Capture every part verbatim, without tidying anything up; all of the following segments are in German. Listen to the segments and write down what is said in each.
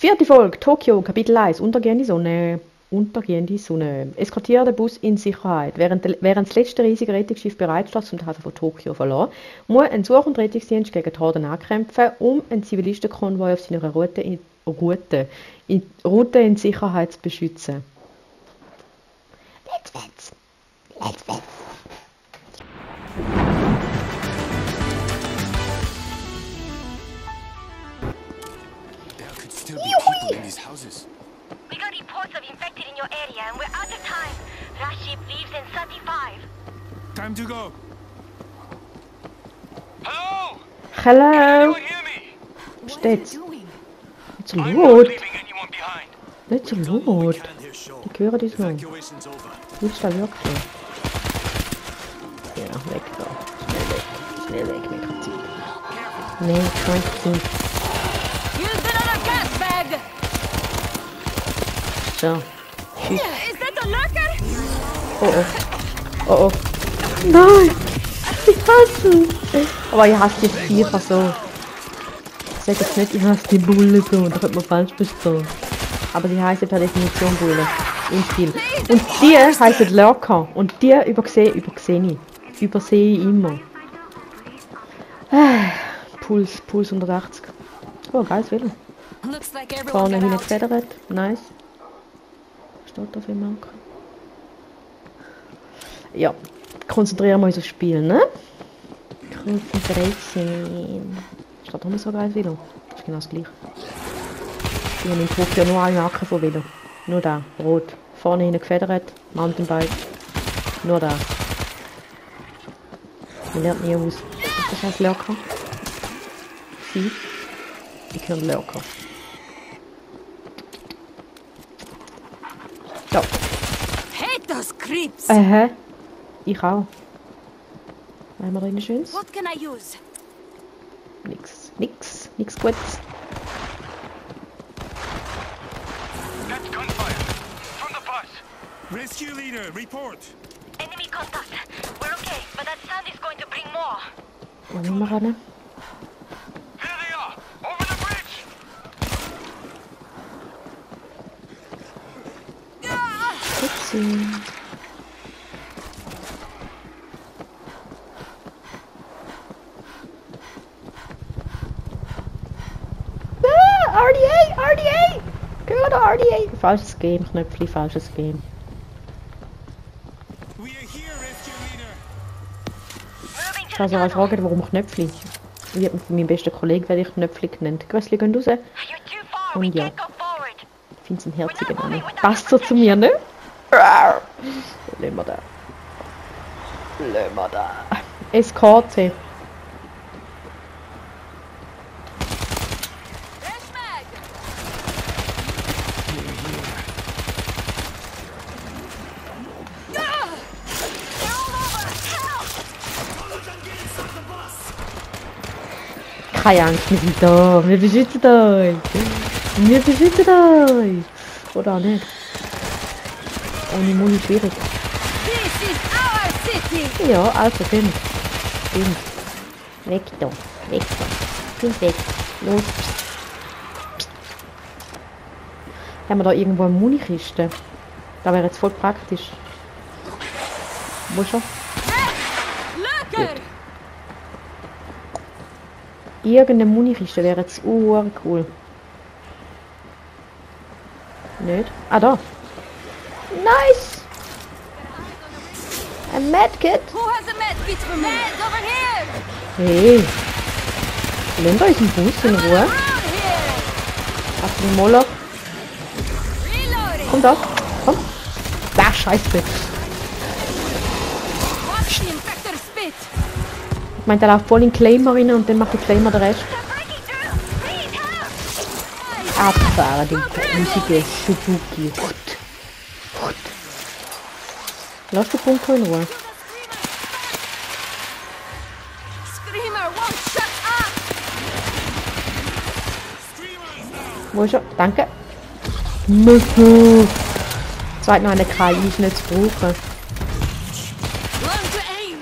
Vierte Folge, Tokio, Kapitel eins, untergehende Sonne. Untergehende Sonne. Eskortiere den Bus in Sicherheit. Während, de, während das letzte riesige Rettungsschiff bereit steht, um den Hafen von Tokio zu verlassen, muss ein Such- und Rettungsdienst gegen die Horden ankämpfen, um einen Zivilistenkonvoi auf seiner Route in, Route, in, Route in Sicherheit zu beschützen. Let's let's. Let's let's. We got reports of infected in your area and we're out of time. Last ship leaves in thirty-five. Time to go. Hello? Hello? Steht's? Nicht so laut. Nicht so laut. Ich höre dich so. Willst du da wirklich? Ja, weg da. Schnell weg. Schnell weg, mir grad Zeit. Nee, kein Zeit. So. Tschüss. Oh oh. Oh oh. Nein! Ich hasse es! Aber ich hasse die Viecher so. Ich sage jetzt nicht, ich hasse die Bulle so, da könnte man falsch verstehen. Aber sie heißen per Definition Bulle. Im Spiel. Und die heißen Lurker. Und die übersehe, übersehe ich. Übersehe ich immer. Puls, Puls hundertachtzig. Oh, geiles Velo. Vorne hin gefedert. Nice. Steht auf dem Marker. Ja, konzentrieren wir uns aufs Spiel, ne? Konzentration. Steht immer so geil Velo. Das ist genau das gleiche. Ich habe in Tokio nur eine Marke von Velo. Nur da, rot. Vorne hinten gefedert, Mountainbike. Nur da. Man lernt nie aus. Ist das heißt Lurker? Sie? Ich höre Lurker. So. Hate those creeps. Aha. Ich auch. Was haben wir da in Schönes? What can I use? Nix, nix, nix Gutes. That's gunfire. From the bus. Rescue leader, report. Enemy contact. We're okay, but that sound is going to bring more. Wo sind wir ran? Here they are. Over the bridge. Upsi. Ah, R D A, R D A! Gehört R D A! Falsches Game, Knöpfli, falsches Game. We are here, rescue leader. Moving Ich to habe the sogar tunnel. gefragt, warum Knöpfli. Wie hat mein bester Kollege werde ich Knöpfli genannt. Grössli gehen raus. You're too far. We Und ja. can't go forward. Ich finde es ein herziger Name. Passt so zu mir, ne? Lassen wir da. Lassen wir da. Eskorte. Keine Angst, wir sind da. Wir beschützen euch. Wir beschützen euch. Oder auch nicht. Ohne Muni schwierig. This is our city. Ja, also stimmt. Stimmt. Weg da. Weg da. Sind weg. Los. Psst. Haben wir da irgendwo eine Munikiste? Da wäre jetzt voll praktisch. Wo schon? Lurker. Irgendeine Munikiste wäre jetzt uh, cool. Nicht? Ah, da. Nice! Ein Medkit! Who has a med kit for me? Meds over here. Hey! Lasst euch im Bus in Ruhe. Around here. Hast du den Moloch? Reloading. Komm da! Komm! Da, scheiße! Watch the infector spit. Ich meine, der läuft voll in Claimer rein und dann macht der Claimer den Rest. They're breaking through. Please help. Abfahren, die riesige Suzuki. Gut. Gut. Lass den Punkt in Ruhe. Screamer won't shut up. Wo ist er? Danke. Müsse. Zweit noch eine K I ist nicht zu brauchen. Learn to aim.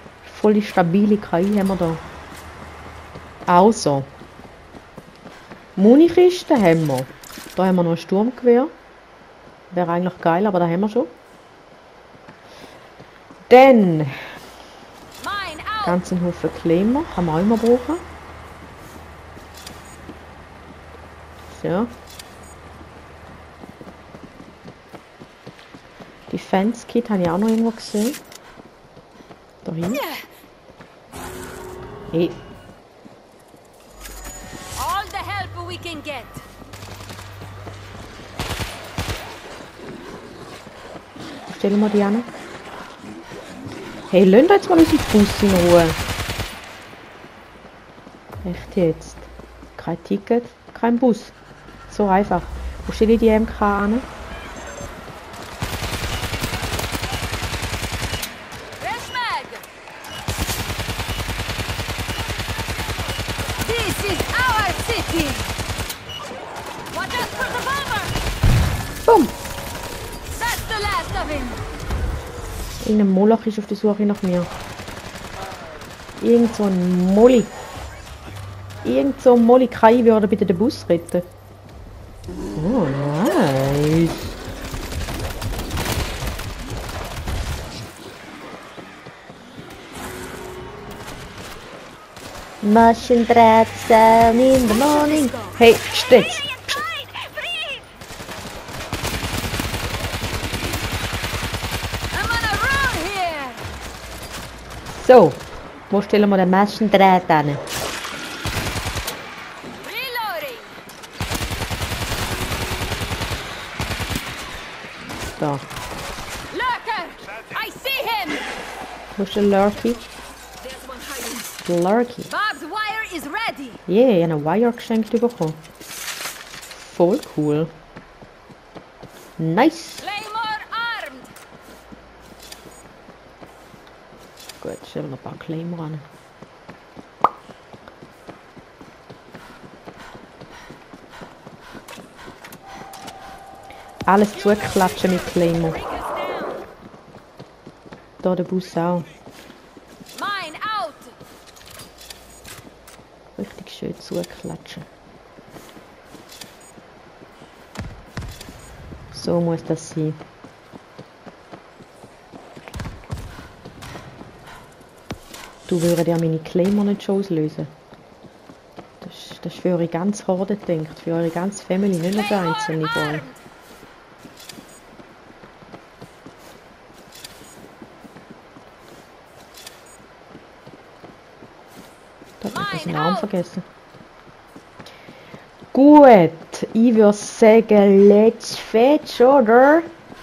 Voll die stabile K I haben wir da. Also. Munikiste haben wir. Da haben wir noch ein Sturmgewehr. Wäre eigentlich geil, aber da haben wir schon. Dann ganzen Haufen Klemmer. Kann man auch immer brauchen. So. Defense Kit habe ich auch noch irgendwo gesehen. Da hinten. Hey. All the help we can get. Stellen wir die an. Hey, lasst jetzt mal unsere Bus in Ruhe. Echt jetzt? Kein Ticket, kein Bus. So einfach. Wo stelle ich die M K an? This is our city. Watch out for the bomber. Boom! That's the last of him. Irgendein Moloch ist auf der Suche nach mir. Irgend so ein Molly. Irgend so ein Molly Kai würde bitte den Bus retten. Oh, nice. Maschendraht sound in the morning. Hey, stets. So, wo stellen wir den Maschendraht an? Da. Wo ist der Lurky? Lurky. Yeah, ich habe einen Wire geschenkt bekommen. Voll cool. Nice. Gut, stellen wir noch ein paar Claymore an. Alles zuklatschen mit Claymore. Da der Bus auch. Richtig schön zuklatschen. So muss das sein. Du würdest ja meine Claymore nicht schon auslösen. Das, das ist für eure ganze Horde gedacht, für eure ganze Family, nicht nur für einzelne von euch. Da habe ich den Namen vergessen. Gut, ich würde sagen, let's fetch, oder?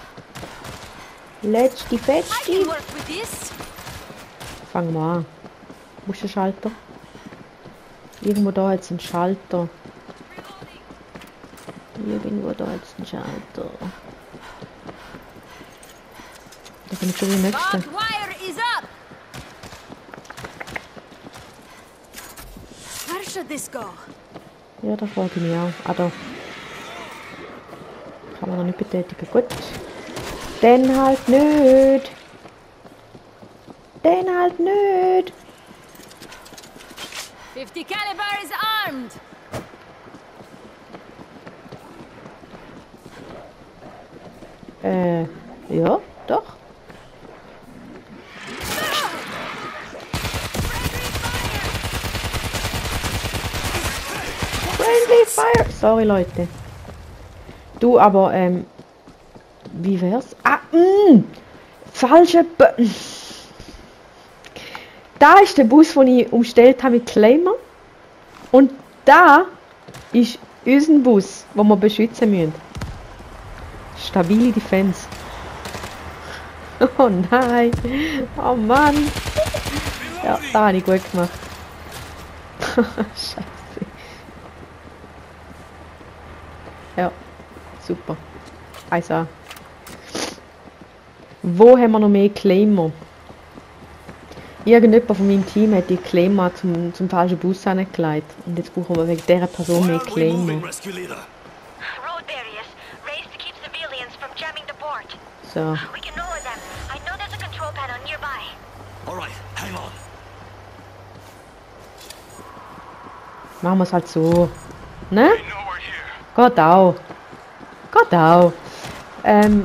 Let's die fetch. Fangen wir an. Wo ist der Schalter? Irgendwo da hat es einen Schalter. Irgendwo da hat es einen Schalter. Da bin ich schon die Nächste. Ja, da frage ich mich auch. Ah, da. Kann man noch nicht betätigen. Gut. Dann halt nicht. Den halt nicht. fifty caliber is armed. Äh, ja, doch. Friendly Fire. Sorry, Leute. Du, aber, ähm, wie wär's? Ah, mh, falsche B Da ist der Bus, den ich umstellt habe mit Claymore. Und da ist unser Bus, den wir beschützen müssen. Stabile Defense. Oh nein. Oh Mann. Ja, da habe ich gut gemacht. Scheiße. Ja, super. Also. Wo haben wir noch mehr Claymore? Irgendjemand von meinem Team hat die Claymore zum, zum falschen Bus angelegt. Und jetzt brauchen wir wegen dieser Person mehr Claymore. So. Machen wir es halt so. Ne? They know we're here. Geht auch. Geht auch. Ähm.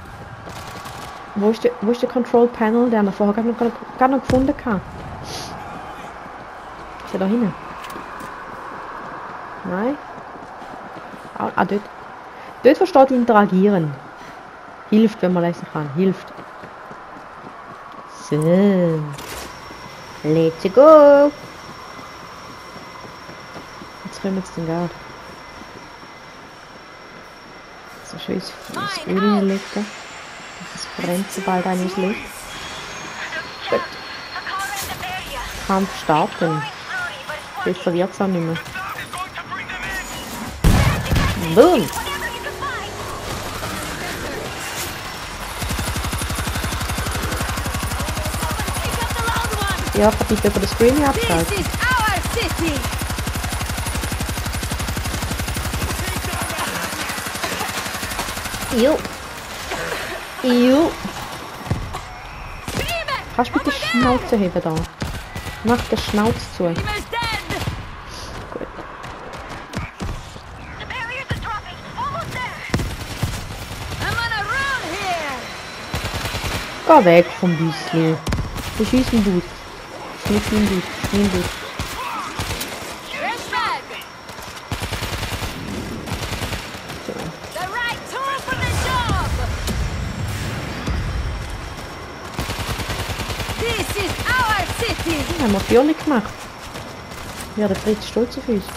Wo ist der, wo ist der Control Panel? Den haben wir vorher gar noch, gar noch gefunden. Kann. Ist er da hinten? Nein? Ah, ah, dort. Dort, wo steht interagieren. Hilft, wenn man lesen kann. Hilft. So. Let's go. Jetzt können wir jetzt den Guard. So schön ins Öl hinlegen. Das brennt sobald eines Licht. Gut. Kampf starten. Besser wird's auch nicht mehr. Boom! Ja, hab ich über den Screen abgeschaltet. Jo. Jo. Kannst du bitte die Schnauze heben da? Mach die Schnauze zu. Gut. Geh weg vom Büssli. Du schießt einen Bus. Nicht einen Bus. Nicht einen Bus. Haben wir vier nicht gemacht. Ja, der Fritz stolz auf uns.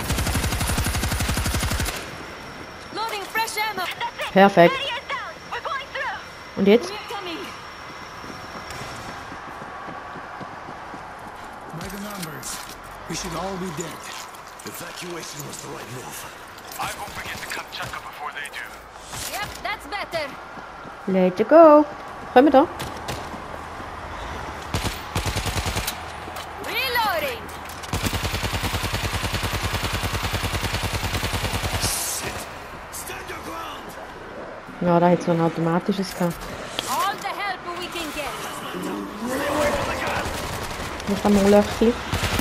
Perfekt. Und jetzt? By the numbers, we should all be dead. Evacuation was the right move. I hope we get to Kamchatka before they do. Yep, that's better. Let's go. Können wir da? Reloading. Stand your ground! Ja, da hat so ein automatisches gehabt. All the help we can get. Noch einmal Löchchen.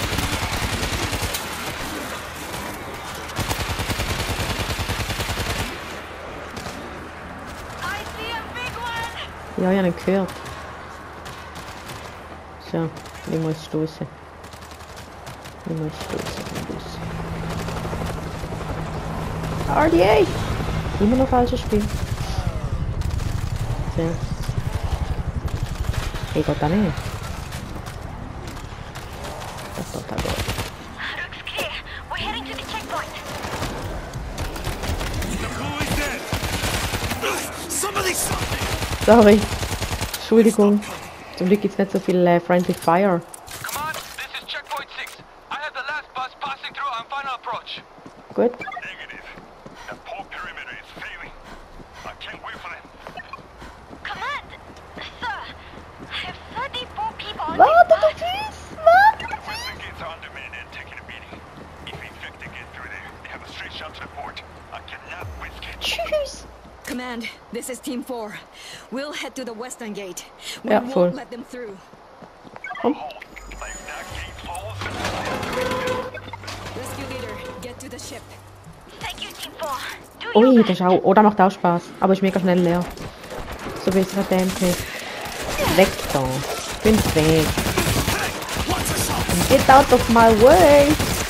I see a big one. Ja, ich habe ihn gehört. So, ich muss stoßen. Ich muss stoßen. R D A! Immer noch falsches Spiel. So. Hey, geht da nicht. Das geht da gut. Looks clear. We're heading to the checkpoint. The bully's dead! Somebody something! Sorry. Entschuldigung. Zum Glück gibt es nicht so viel äh, Friendly Fire. Come on, this is checkpoint six. I have the last bus passing through on final approach. Gut. Negative. The pole perimeter is failing. I can't wait for them. Command, sir. I have thirty-four people on Warte, this du bus. Fies! Warte, du Western gates are undermanned and taking a beating. If infected get through there, they have a straight shot to the port. I cannot risk it. Tschüss! Command, this is Team four. We'll head to the western gate. We Ja, won't voll. let them through. Komm. If that gate falls, Rescue leader, get to the ship. Thank you, Team Four. Do your Ui, best. das ist auch... Oh, das macht auch Spaß. Aber ist mega schnell leer. So besser D M P. Weg da. Bin weg. Get out of my way!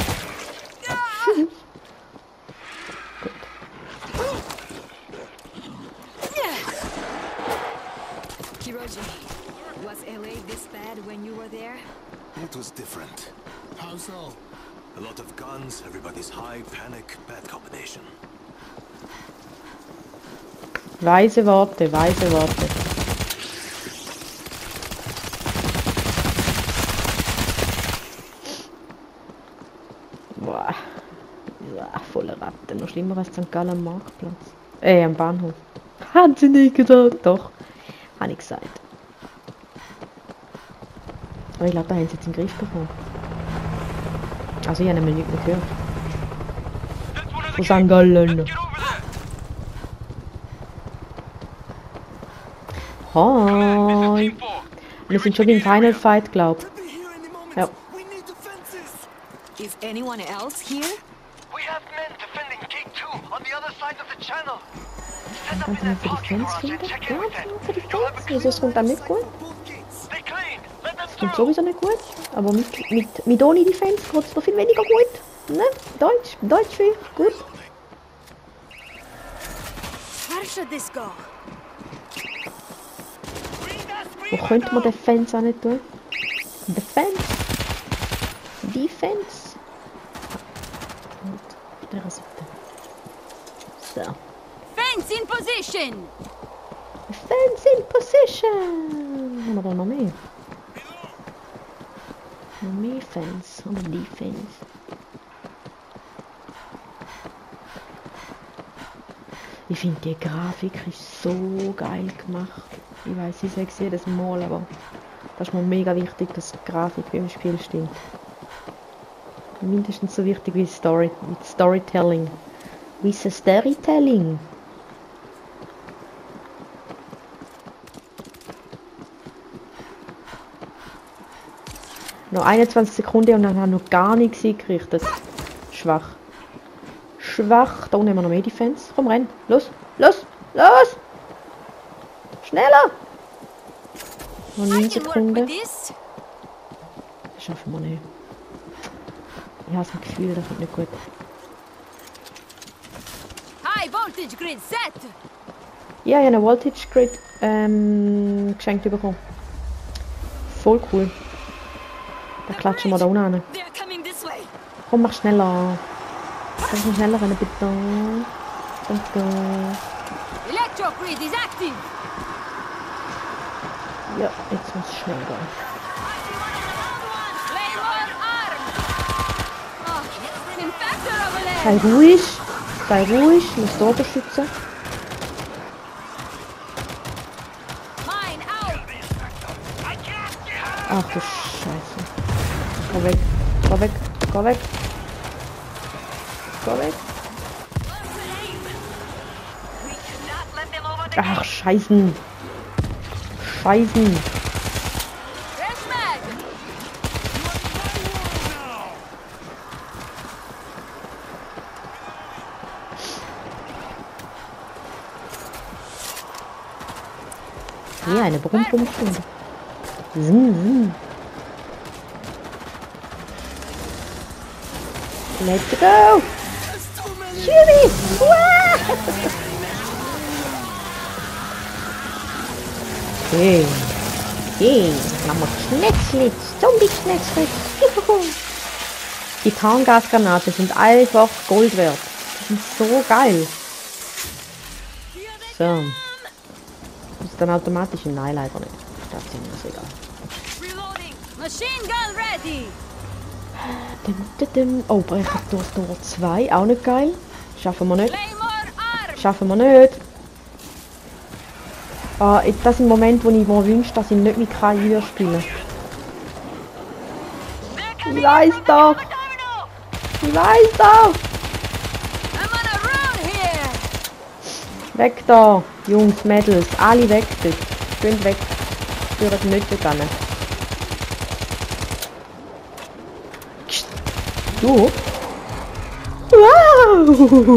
Hiroji, was L A this bad when you were there? It was different. how so? A lot of guns, everybody's high, panic, bad combination. Weise Worte, weise Worte. Boah. Ja, volle Ratte. Noch schlimmer als Sankt Gallen am Marktplatz. Äh, am Bahnhof. Hat sie nicht gedacht. Doch. Habe ich gesagt. Aber ich glaube, da haben sie jetzt in den Griff bekommen. Also, ich habe nämlich nicht mehr gehört. That's one of the Von Sankt Gallen. Get over there! Hi. Team four. Wir sind schon im Final Fight, glaub. Be here any moment. Ja. We need defenses. Is anyone else here? We We have men defending gate two on the other side of the channel. Set up Kannst in du mal that für die parking Fans garage finden? and check Ja, in with them. für die You'll have a Fans. clear Wieso ist das damit gut? both gates. Stay clean. Let them Klingt through. sowieso nicht gut. Aber mit, mit, mit ohne die Fans geht es noch viel weniger gut. Ne? Deutsch, Deutsch für gut. Where should this go? Wo könnte man den Fans auch nicht tun? Defense. Defense. Und auf dieser Seite. So. Fence in position! Fans in position. Haben wir da noch mehr? Noch mehr Fans. Oder Defense. Ich finde die Grafik ist so geil gemacht. Ich weiß, ich sage es jedes Mal, aber das ist mir mega wichtig, dass die Grafik beim Spiel stimmt. Mindestens so wichtig wie Story, wie Storytelling. Wie das Storytelling. Noch einundzwanzig Sekunden und dann haben wir noch gar nichts eingerichtet. Schwach. Schwach. Da unten haben wir noch mehr Defense. Komm rein. Los. Los. Los. Schneller. Noch neun I can work Sekunden. with this. Das schaffen wir nicht. Ich habe das Gefühl, das wird nicht gut. High voltage grid set! Ja, ich habe eine Voltage Grid ähm, geschenkt bekommen. Voll cool. Da klatschen wir da unten an. They're coming this way! Komm, mach schneller. Kannst du schneller rennen, bitte? Danke. Electro grid is active! Ja, jetzt muss es schnell gehen. Claymore armed! Oh, infector over Sei there! ruhig. Sei ruhig. Ich muss dort beschützen. Mine out! Ach du Scheiße. Geh weg. Geh weg. Geh weg. Geh weg. We cannot let them over the Ach, Scheißen. Scheißen. Fresh mag! Hier eine Brumm-Brumm-Stunde. Sim, sim. Let's go! Tschüssi! Uah! Okay. Okay. Machen wir Schnetzlitz. Zombie-Schnetzlitz. Juhu. Die Tarngasgranaten sind einfach Gold wert. Die sind so geil. So. Das ist dann automatisch ein Nein, leider nicht. Das ist mir egal. Reloading! Machine gun ready! Dim, dim, dim. Oh, Brechertor Tor zwei. Auch nicht geil. Schaffen wir nicht. Claymore armed! Schaffen wir nicht. Ah, das sind Momente, wo ich mir wünsche, dass ich nicht mit K I spiele. Ich weiß doch. Ich weiß doch. I'm on a run here! Weg da. Jungs, Mädels. Alle weg dort. Geht weg. Führt nicht dort hin. Du? Wow!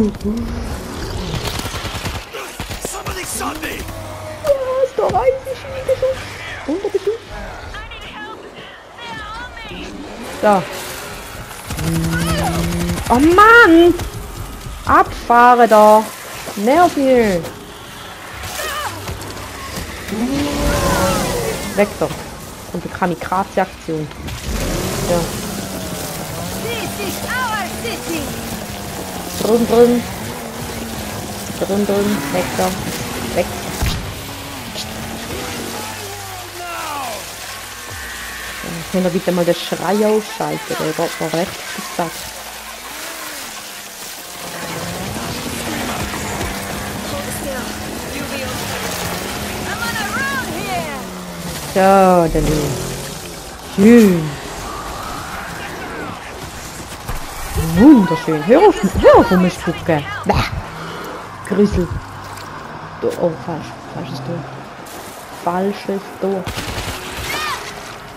Somebody shot me! Ja, ist doch weiß. Ich schiebe schon. Unter Beschuss. So. Oh Mann! Abfahren da! Nerv mich! Weg da! Und eine Kamikaze-Aktion. Ja. This is our city! Drin, drin. Drin, drin. Weg da. Weg. Können wir bitte mal den Schrei ausschalten? Der geht mir recht gesagt. I'm on a run here! So, dann schön. Wunderschön. Hör auf, hör auf, um mich zu spucken. Bäh. Grüssel. Do oh, falsch. Falsches Tor. Falsches Tor.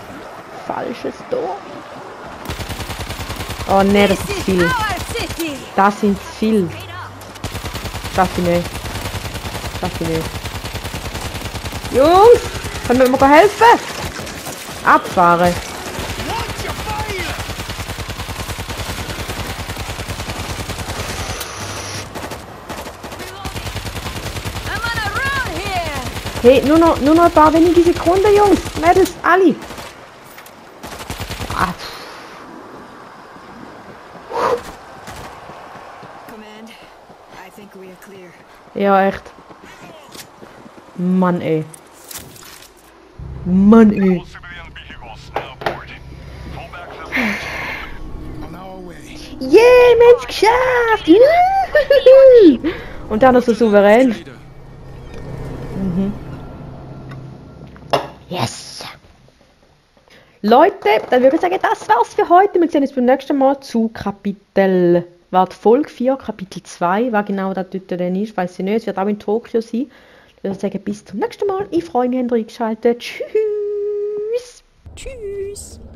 Falsches Tor. Oh ne, das ist This is viel. our city! Das sind zu viel. Schaff ich nicht. Schaff ich nicht. Jungs! Können wir mir helfen? Abfahren. Hey, nur noch, nur noch ein paar wenige Sekunden, Jungs. Mädels, alle. Ah. Command, I think we are clear. Ja, echt. Mann, ey. Mann, ey. On our way. Yeah, Mensch, geschafft! Juhu. Und dann noch so souverän. Mhm. Yes! Leute, dann würde ich sagen, das war's für heute. Wir sehen uns beim nächsten Mal zu Kapitel, warte, Folge vier, Kapitel zwei. Was genau das dort dann ist, weiß ich nicht. Es wird auch in Tokio sein. Ich würde sagen, bis zum nächsten Mal. Ich freue mich, habt ihr eingeschaltet. Tschüss! Tschüss.